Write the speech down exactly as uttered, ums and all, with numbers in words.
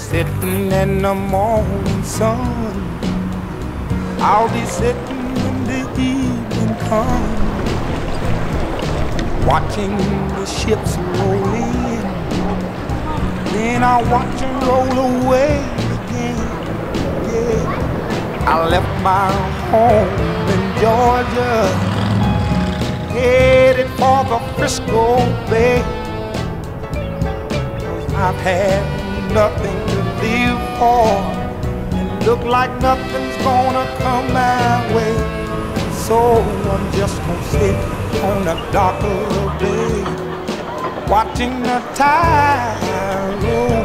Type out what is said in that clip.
Sitting in the morning sun, I'll be sitting when the evening comes, watching the ships roll in, then I'll watch them roll away again. Yeah, I left my home in Georgia, headed for the Frisco Bay. I've had nothing to live for, and look like nothing's gonna come my way. So I'm just gonna sit on a dock of the bay, watching the tide roll